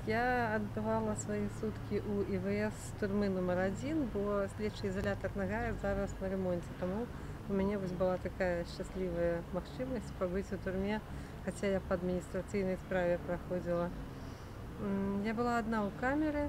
Я адбывала свае суткі ў ІВС турмы нумар 1, бо следчы ізалятар Нагая зараз на ремонце. Таму у мяне вось была такая шчаслівая магчымасць пабыць у турме, хаця я па адміністрацыйнай справе праходзіла. Я была адна ў камеры.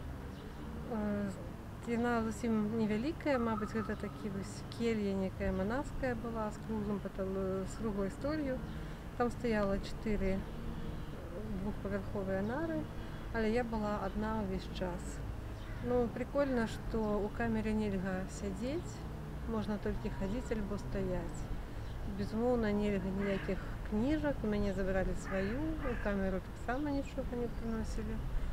Яна зусім невялікая, мабыць, гэта такі вось келья некая манаская была з круглой столью. Там стаяла 4 двухпавярховыя нары, але я была адна ўвесь час. Ну, прикольна, што ў камере нельга сядзець, можна толькі хадзіць альбо стаяць. Безумоўна, нельга ніякіх кніжак, у мяне забралі сваю, у камеру таксама нічога не прыносілі.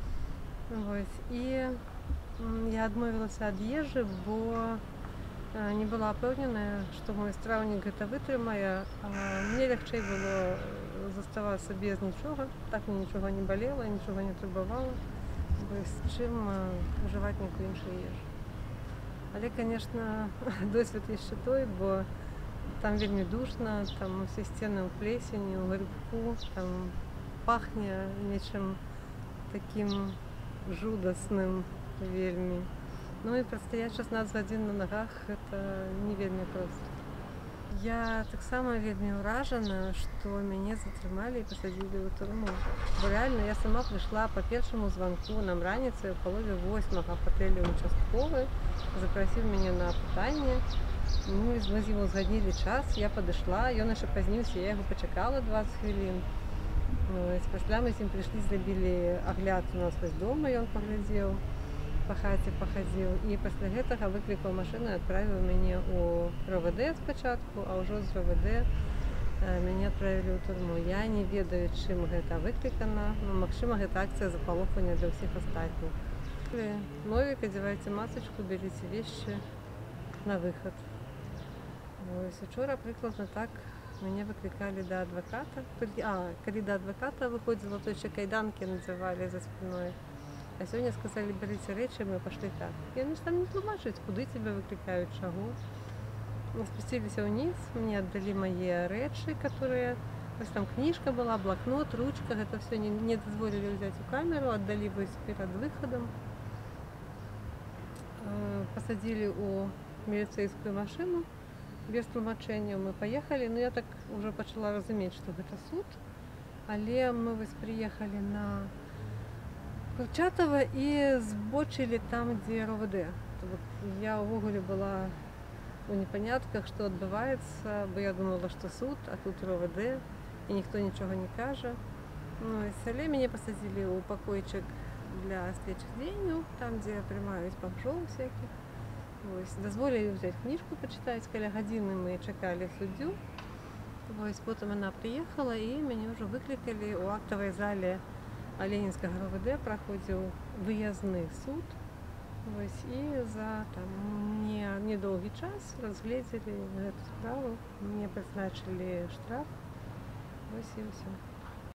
І я адмовілася ад ежы, бо не была апэўненая, што мой страўнік гэта вытрымае. Мне лягчэй было заставацца без нічога, так мне нічога не балела, нічога не турбавала, чым ужываць нейкую іншую ежу. Але, конечно, досвед яшчэ той, бо там вельмі душна, там усе сцены ў плесені, у грыбку, там пахне нечым такім жудасным вельмі. Ну і прастаяць 16 гадзін на нагах гэта не вельмі проста. Я таксама вельмі ўражана, што мяне затрымалі і пасадзілі ў турму. Бо рэальна я сама прыйшла па першаму званку нам раніцай у палове 8 гатэлі участковы, запрасіў мяне на апытанне. Мы з ім узгаднілі час, я падышла, ён яшчэ пазніўся, я яго пачакала 20 хвілін. Пасля мы з ім прыйшлі, зрабілі агляд у нас вось дома, ён паглядзеў, па хаце пахадзіў, і пасля гэтага выклікаў машыну і адправіў мяне ў РОВД спачатку, а ўжо з РОВД мяне адправілі ў турму. Я не ведаю, чым гэта выклікана, магчыма, гэта акцыя запалохання для ўсіх астатніх. Новик, одевайте масочку, берите вещи на выход. Учора прыкладна так мяне выклікалі да адваката. Калі да адваката выходзіла, то яшчэ кайданкі надзявалі за спиной. А сёння сказалі, берите рэчы, мы пашлі так. Яны ж там не тлумачаць, куды цябе выклікаюць, чаго. Мы спусціліся ўніз, мне аддалі мае рэчы, которые... Вось там кніжка была, блокнот, ручка, гэта все не дазволілі ўзяць у камеру, аддалі вось перад выхадам. Пасадзілі ў міліцэйскую машыну без тлумачэнняў. Мы паехалі, ну я так уже пачала разумець, што гэта суд. Але мы вось прыехалі на Курчатова і збочылі там, дзе РОВД. Я ўвогуле была у непанятках, што адбываецца, бо я думала, што суд, а тут РОВД, і ніхто нічога не кажа. Але мяне пасадзілі ў пакойчык для следчых дзеянняў, там, дзе прымаюць бомжоў всякіх. Дазволілі ўзяць кніжку пачытаць, каля гадзіны мы чакалі суддзю. Потым яна прыехала, і мяне ўжо выклікалі ў актавай зале Ленінскага РОВД, праходзіў выязны суд. І за недоўгі час разгледзелі гэту справу, мне прызначылі штраф. І ўсё.